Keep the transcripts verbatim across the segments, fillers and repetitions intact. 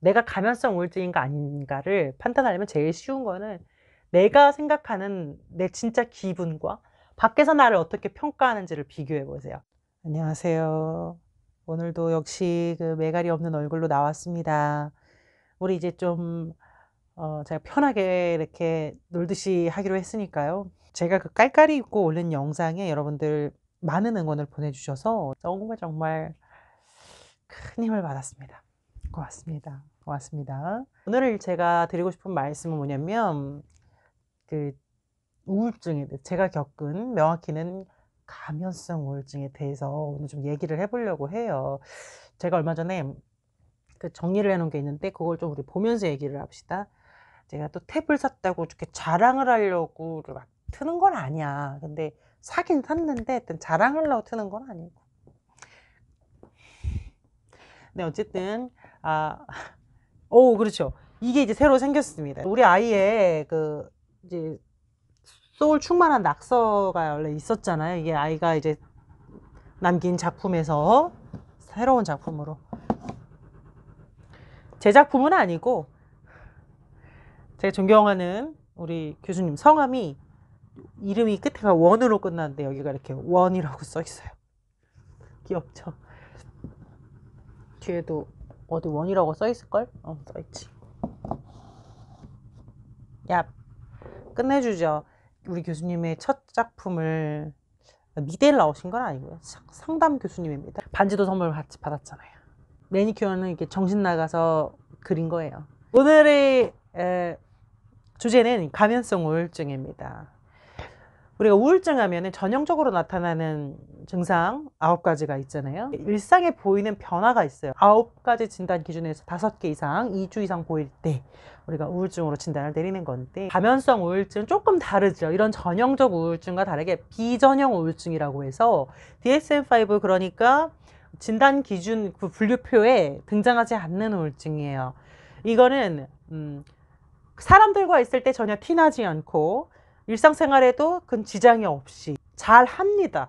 내가 감염성 우울증인가 아닌가를 판단하려면 제일 쉬운 거는 내가 생각하는 내 진짜 기분과 밖에서 나를 어떻게 평가하는지를 비교해 보세요. 안녕하세요. 오늘도 역시 그 매갈이 없는 얼굴로 나왔습니다. 우리 이제 좀 어, 제가 편하게 이렇게 놀듯이 하기로 했으니까요. 제가 그 깔깔이 입고 올린 영상에 여러분들 많은 응원을 보내주셔서 정말 정말 큰 힘을 받았습니다. 고맙습니다. 고맙습니다. 오늘 제가 드리고 싶은 말씀은 뭐냐면 그 우울증에 대해 제가 겪은 명확히는 감염성 우울증에 대해서 오늘 좀 얘기를 해보려고 해요. 제가 얼마 전에 그 정리를 해놓은 게 있는데 그걸 좀 우리 보면서 얘기를 합시다. 제가 또 탭을 샀다고 이렇게 자랑을 하려고 막 트는 건 아니야. 근데 사긴 샀는데 일단 자랑을 하려고 트는 건 아니고. 네, 어쨌든 아, 오, 그렇죠. 이게 이제 새로 생겼습니다. 우리 아이의 그 이제 소울 충만한 낙서가 원래 있었잖아요. 이게 아이가 이제 남긴 작품에서 새로운 작품으로. 제 작품은 아니고 제가 존경하는 우리 교수님 성함이 이름이 끝에가 원으로 끝나는데 여기가 이렇게 원이라고 써 있어요. 귀엽죠? 뒤에도 어디 원이라고 써 있을걸? 어, 써 있지. 야, 끝내주죠. 우리 교수님의 첫 작품을 미대를 나오신 건 아니고요. 상담 교수님입니다. 반지도 선물 같이 받았잖아요. 매니큐어는 이렇게 정신 나가서 그린 거예요. 오늘의 에, 주제는 감염성 우울증입니다. 우리가 우울증 하면은 전형적으로 나타나는 증상 아홉 가지가 있잖아요. 일상에 보이는 변화가 있어요. 아홉 가지 진단 기준에서 다섯 개 이상, 이 주 이상 보일 때 우리가 우울증으로 진단을 내리는 건데, 감염성 우울증은 조금 다르죠. 이런 전형적 우울증과 다르게 비전형 우울증이라고 해서 디에스엠 파이브, 그러니까 진단 기준 그 분류표에 등장하지 않는 우울증이에요. 이거는 음, 사람들과 있을 때 전혀 티나지 않고 일상생활에도 큰 지장이 없이 잘 합니다.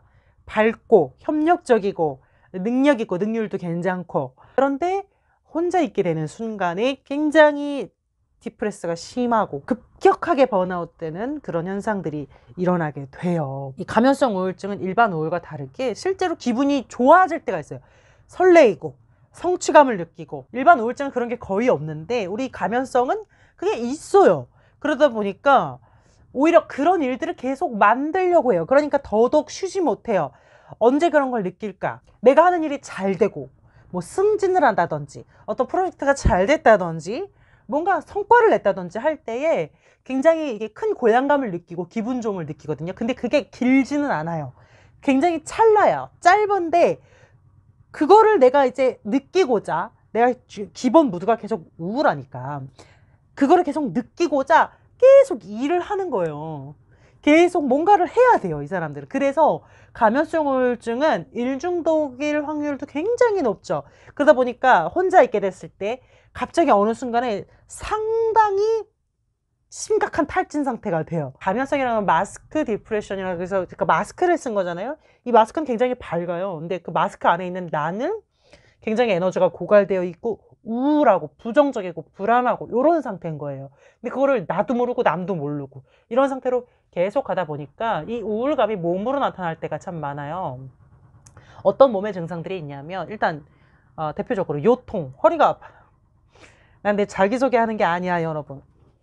밝고 협력적이고 능력 있고 능률도 괜찮고, 그런데 혼자 있게 되는 순간에 굉장히 디프레스가 심하고 급격하게 번아웃 되는 그런 현상들이 일어나게 돼요. 이 감염성 우울증은 일반 우울과 다르게 실제로 기분이 좋아질 때가 있어요. 설레이고 성취감을 느끼고. 일반 우울증은 그런 게 거의 없는데 우리 감염성은 그게 있어요. 그러다 보니까 오히려 그런 일들을 계속 만들려고 해요. 그러니까 더더욱 쉬지 못해요. 언제 그런 걸 느낄까? 내가 하는 일이 잘 되고 뭐 승진을 한다든지 어떤 프로젝트가 잘 됐다든지 뭔가 성과를 냈다든지 할 때에 굉장히 이게 큰 고양감을 느끼고 기분 좋음을 느끼거든요. 근데 그게 길지는 않아요. 굉장히 찰나요. 짧은데 그거를 내가 이제 느끼고자, 내가 기본 무드가 계속 우울하니까 그거를 계속 느끼고자 계속 일을 하는 거예요. 계속 뭔가를 해야 돼요, 이 사람들은. 그래서 감염성 우울증은 일중독일 확률도 굉장히 높죠. 그러다 보니까 혼자 있게 됐을 때 갑자기 어느 순간에 상당히 심각한 탈진 상태가 돼요. 감염성이라는 건 마스크 디프레션이라고 해서, 그러니까 마스크를 쓴 거잖아요. 이 마스크는 굉장히 밝아요. 근데 그 마스크 안에 있는 나는 굉장히 에너지가 고갈되어 있고 우울하고 부정적이고 불안하고 이런 상태인 거예요. 근데 그거를 나도 모르고 남도 모르고 이런 상태로 계속 가다 보니까 이 우울감이 몸으로 나타날 때가 참 많아요. 어떤 몸의 증상들이 있냐면, 일단 어, 대표적으로 요통, 허리가 아파요. 난 내 자기소개하는 게 아니야, 여러분.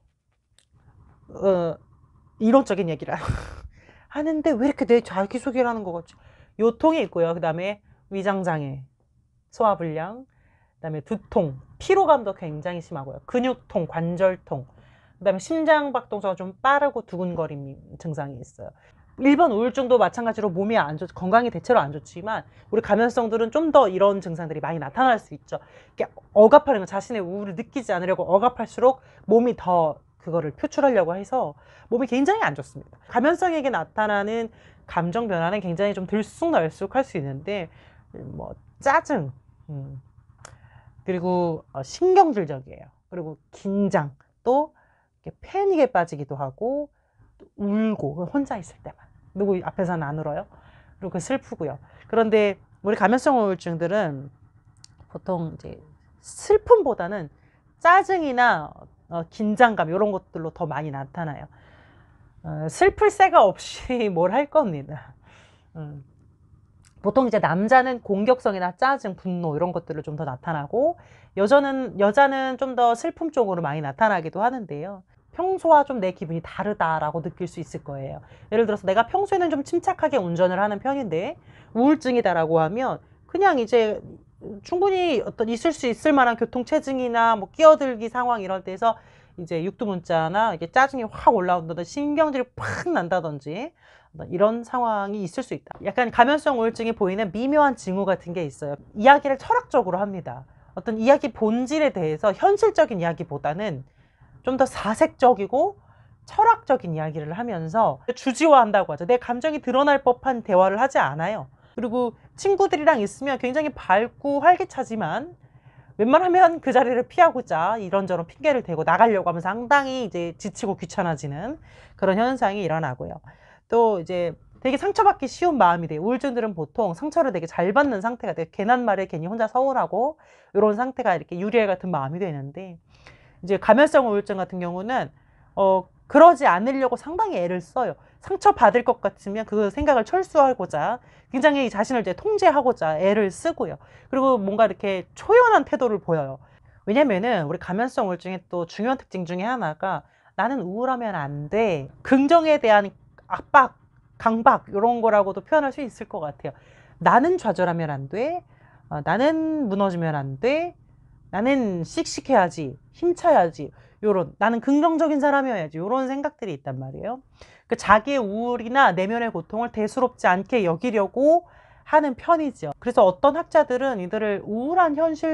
어, 이론적인 얘기를 하는데 왜 이렇게 내 자기소개를 하는 거 같지? 요통이 있고요. 그 다음에 위장장애, 소화불량, 그 다음에 두통, 피로감도 굉장히 심하고요. 근육통, 관절통, 그 다음에 심장박동수가 좀 빠르고 두근거림 증상이 있어요. 일반 우울증도 마찬가지로 몸이 안 좋, 건강이 대체로 안 좋지만 우리 감염성들은 좀 더 이런 증상들이 많이 나타날 수 있죠. 이렇게 억압하는 거, 자신의 우울을 느끼지 않으려고 억압할수록 몸이 더 그거를 표출하려고 해서 몸이 굉장히 안 좋습니다. 감염성에게 나타나는 감정 변화는 굉장히 좀 들쑥날쑥할 수 있는데, 뭐 짜증, 음, 그리고 신경질적이에요. 그리고 긴장, 또 패닉에 빠지기도 하고, 또 울고, 혼자 있을 때만. 누구 앞에서는 안 울어요. 그리고 슬프고요. 그런데 우리 감염성 우울증들은 보통 이제 슬픔보다는 짜증이나 어, 긴장감 이런 것들로 더 많이 나타나요. 어, 슬플 새가 없이 뭘 할 겁니다. 음. 보통 이제 남자는 공격성이나 짜증, 분노 이런 것들을 좀 더 나타나고 여자는 여자는 좀 더 슬픔 쪽으로 많이 나타나기도 하는데요. 평소와 좀 내 기분이 다르다라고 느낄 수 있을 거예요. 예를 들어서 내가 평소에는 좀 침착하게 운전을 하는 편인데 우울증이다라고 하면 그냥 이제 충분히 어떤 있을 수 있을 만한 교통체증이나 뭐 끼어들기 상황 이럴 때에서 이제 육두문자나 이게 짜증이 확 올라온다든지 신경질이 팍 난다든지 이런 상황이 있을 수 있다. 약간 감염성 우울증이 보이는 미묘한 징후 같은 게 있어요. 이야기를 철학적으로 합니다. 어떤 이야기 본질에 대해서 현실적인 이야기보다는 좀 더 사색적이고 철학적인 이야기를 하면서 주지화한다고 하죠. 내 감정이 드러날 법한 대화를 하지 않아요. 그리고 친구들이랑 있으면 굉장히 밝고 활기차지만 웬만하면 그 자리를 피하고자 이런저런 핑계를 대고 나가려고 하면 상당히 이제 지치고 귀찮아지는 그런 현상이 일어나고요. 또 이제 되게 상처받기 쉬운 마음이 돼요. 우울증들은 보통 상처를 되게 잘 받는 상태가 돼요. 괜한 말에 괜히 혼자 서운하고 이런 상태가 이렇게 유리알 같은 마음이 되는데 이제 감염성 우울증 같은 경우는 어 그러지 않으려고 상당히 애를 써요. 상처받을 것 같으면 그 생각을 철수하고자 굉장히 자신을 이제 통제하고자 애를 쓰고요. 그리고 뭔가 이렇게 초연한 태도를 보여요. 왜냐면은 우리 감염성 우울증의 또 중요한 특징 중에 하나가 나는 우울하면 안 돼. 긍정에 대한 압박, 강박 이런 거라고도 표현할 수 있을 것 같아요. 나는 좌절하면 안 돼. 어, 나는 무너지면 안 돼. 나는 씩씩해야지, 힘차야지, 요런 나는 긍정적인 사람이어야지 요런 생각들이 있단 말이에요. 그 자기의 우울이나 내면의 고통을 대수롭지 않게 여기려고 하는 편이죠. 그래서 어떤 학자들은 이들을 우울한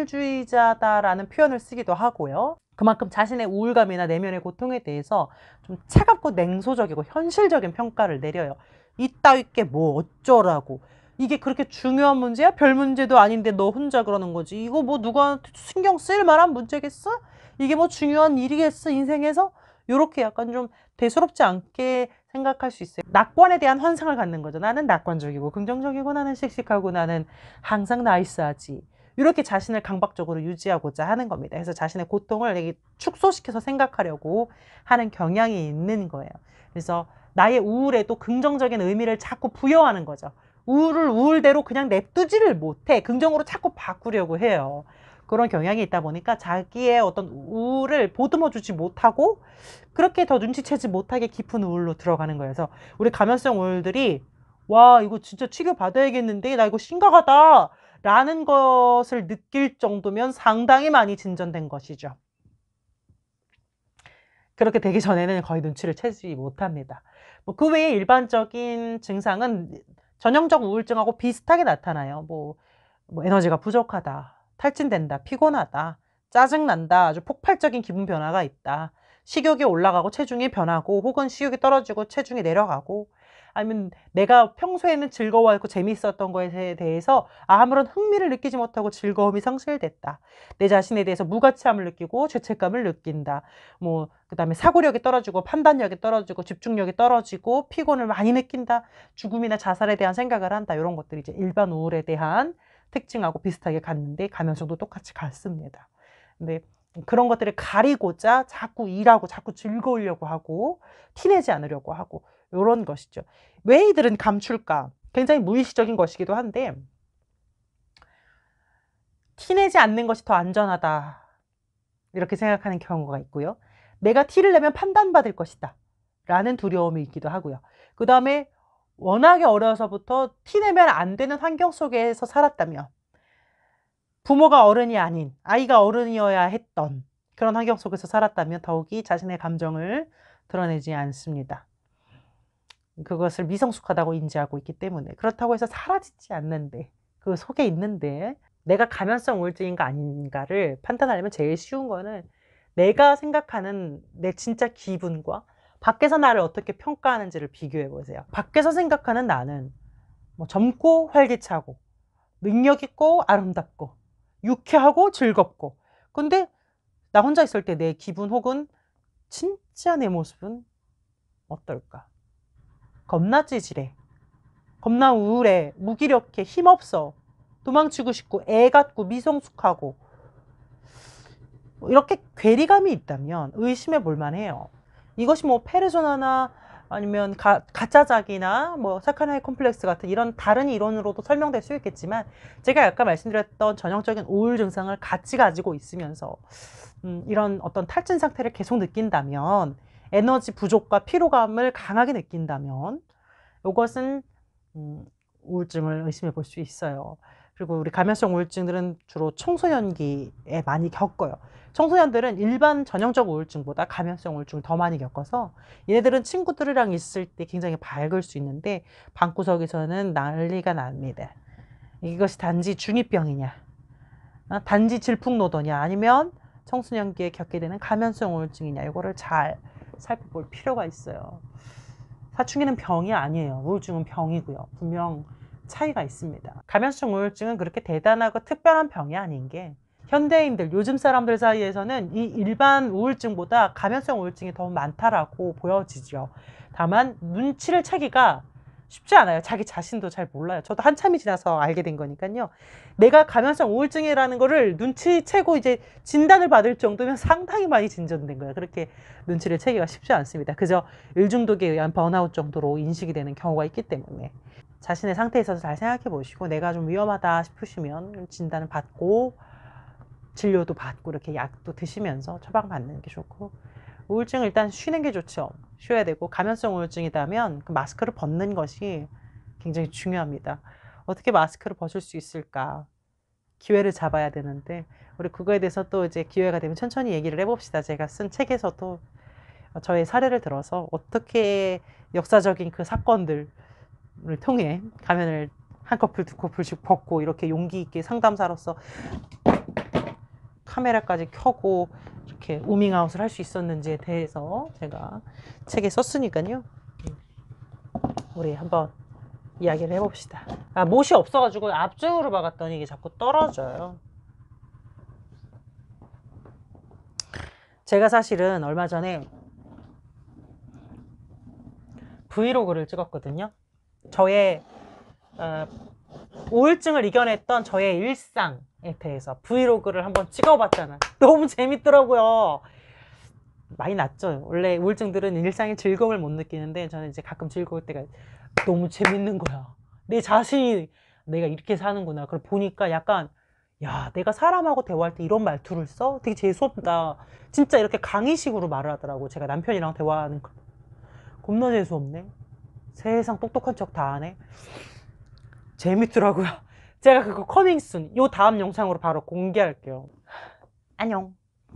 현실주의자다라는 표현을 쓰기도 하고요. 그만큼 자신의 우울감이나 내면의 고통에 대해서 좀 차갑고 냉소적이고 현실적인 평가를 내려요. 이따위 게 뭐 어쩌라고. 이게 그렇게 중요한 문제야? 별 문제도 아닌데 너 혼자 그러는 거지. 이거 뭐 누구한테 신경 쓸 만한 문제겠어? 이게 뭐 중요한 일이겠어, 인생에서? 요렇게 약간 좀 대수롭지 않게 생각할 수 있어요. 낙관에 대한 환상을 갖는 거죠. 나는 낙관적이고 긍정적이고 나는 씩씩하고 나는 항상 나이스하지. 이렇게 자신을 강박적으로 유지하고자 하는 겁니다. 그래서 자신의 고통을 되게 축소시켜서 생각하려고 하는 경향이 있는 거예요. 그래서 나의 우울에도 긍정적인 의미를 자꾸 부여하는 거죠. 우울을 우울대로 그냥 냅두지를 못해. 긍정으로 자꾸 바꾸려고 해요. 그런 경향이 있다 보니까 자기의 어떤 우울을 보듬어 주지 못하고 그렇게 더 눈치채지 못하게 깊은 우울로 들어가는 거예요. 그래서 우리 감염성 우울들이 와 이거 진짜 치료 받아야겠는데 나 이거 심각하다 라는 것을 느낄 정도면 상당히 많이 진전된 것이죠. 그렇게 되기 전에는 거의 눈치를 채지 못합니다. 뭐 그 외에 일반적인 증상은 전형적 우울증하고 비슷하게 나타나요. 뭐, 뭐 에너지가 부족하다, 탈진된다, 피곤하다, 짜증난다, 아주 폭발적인 기분 변화가 있다, 식욕이 올라가고 체중이 변하고 혹은 식욕이 떨어지고 체중이 내려가고 아니면 내가 평소에는 즐거워하고 재미있었던 것에 대해서 아무런 흥미를 느끼지 못하고 즐거움이 상실됐다. 내 자신에 대해서 무가치함을 느끼고 죄책감을 느낀다. 뭐 그다음에 사고력이 떨어지고 판단력이 떨어지고 집중력이 떨어지고 피곤을 많이 느낀다. 죽음이나 자살에 대한 생각을 한다. 이런 것들이 이제 일반 우울에 대한 특징하고 비슷하게 갔는데 감염성도 똑같이 같습니다. 근데 그런 것들을 가리고자 자꾸 일하고 자꾸 즐거우려고 하고 티내지 않으려고 하고 이런 것이죠. 왜 이들은 감출까? 굉장히 무의식적인 것이기도 한데 티내지 않는 것이 더 안전하다 이렇게 생각하는 경우가 있고요. 내가 티를 내면 판단받을 것이다 라는 두려움이 있기도 하고요. 그 다음에 워낙에 어려서부터 티내면 안 되는 환경 속에서 살았다면 부모가 어른이 아닌 아이가 어른이어야 했던 그런 환경 속에서 살았다면 더욱이 자신의 감정을 드러내지 않습니다. 그것을 미성숙하다고 인지하고 있기 때문에 그렇다고 해서 사라지지 않는데 그 속에 있는데 내가 감염성 우울증인가 아닌가를 판단하려면 제일 쉬운 거는 내가 생각하는 내 진짜 기분과 밖에서 나를 어떻게 평가하는지를 비교해 보세요. 밖에서 생각하는 나는 뭐 젊고 활기차고 능력 있고 아름답고 유쾌하고 즐겁고 근데 나 혼자 있을 때 내 기분 혹은 진짜 내 모습은 어떨까? 겁나 찌질해. 겁나 우울해. 무기력해. 힘없어. 도망치고 싶고 애 같고 미성숙하고 이렇게 괴리감이 있다면 의심해 볼 만해요. 이것이 뭐 페르소나나 아니면 가, 가짜작이나 뭐 사카나이 콤플렉스 같은 이런 다른 이론으로도 설명될 수 있겠지만, 제가 아까 말씀드렸던 전형적인 우울 증상을 같이 가지고 있으면서 음, 이런 어떤 탈진 상태를 계속 느낀다면, 에너지 부족과 피로감을 강하게 느낀다면 이것은 음, 우울증을 의심해 볼 수 있어요. 그리고 우리 감염성 우울증들은 주로 청소년기에 많이 겪어요. 청소년들은 일반 전형적 우울증보다 감염성 우울증을 더 많이 겪어서 얘네들은 친구들이랑 있을 때 굉장히 밝을 수 있는데 방구석에서는 난리가 납니다. 이것이 단지 중이병이냐, 어? 단지 질풍노도냐, 아니면 청소년기에 겪게 되는 감염성 우울증이냐, 이거를 잘 살펴볼 필요가 있어요. 사춘기는 병이 아니에요. 우울증은 병이고요. 분명 차이가 있습니다. 감염성 우울증은 그렇게 대단하고 특별한 병이 아닌 게, 현대인들, 요즘 사람들 사이에서는 이 일반 우울증보다 감염성 우울증이 더 많다라고 보여지죠. 다만 눈치를 채기가 쉽지 않아요. 자기 자신도 잘 몰라요. 저도 한참이 지나서 알게 된 거니까요. 내가 감염성 우울증이라는 거를 눈치채고 이제 진단을 받을 정도면 상당히 많이 진전된 거예요. 그렇게 눈치를 채기가 쉽지 않습니다. 그저 일중독에 의한 번아웃 정도로 인식이 되는 경우가 있기 때문에 자신의 상태에 있어서 잘 생각해 보시고, 내가 좀 위험하다 싶으시면 진단을 받고 진료도 받고 이렇게 약도 드시면서 처방받는 게 좋고, 우울증은 일단 쉬는 게 좋죠. 쉬어야 되고, 감염성 우울증이라면 그 마스크를 벗는 것이 굉장히 중요합니다. 어떻게 마스크를 벗을 수 있을까? 기회를 잡아야 되는데, 우리 그거에 대해서 또 이제 기회가 되면 천천히 얘기를 해봅시다. 제가 쓴 책에서도 저의 사례를 들어서 어떻게 역사적인 그 사건들을 통해 가면을 한 커플 두 커플씩 벗고 이렇게 용기 있게 상담사로서 카메라까지 켜고 이렇게 우밍아웃을 할 수 있었는지에 대해서 제가 책에 썼으니까요. 우리 한번 이야기를 해봅시다. 아, 못이 없어가지고 앞쪽으로 박았더니 이게 자꾸 떨어져요. 제가 사실은 얼마 전에 브이로그를 찍었거든요. 저의 어, 우울증을 이겨냈던 저의 일상에 대해서 브이로그를 한번 찍어봤잖아요. 너무 재밌더라고요. 많이 낫죠. 원래 우울증들은 일상의 즐거움을 못 느끼는데 저는 이제 가끔 즐거울 때가 너무 재밌는 거야. 내 자신이 내가 이렇게 사는구나. 그걸 보니까 약간, 야, 내가 사람하고 대화할 때 이런 말투를 써? 되게 재수없다. 진짜 이렇게 강의식으로 말을 하더라고. 제가 남편이랑 대화하는 거. 겁나 재수없네. 세상 똑똑한 척 다 하네. 재밌더라고요. 제가 그거 커밍순 요 다음 영상으로 바로 공개할게요. 안녕.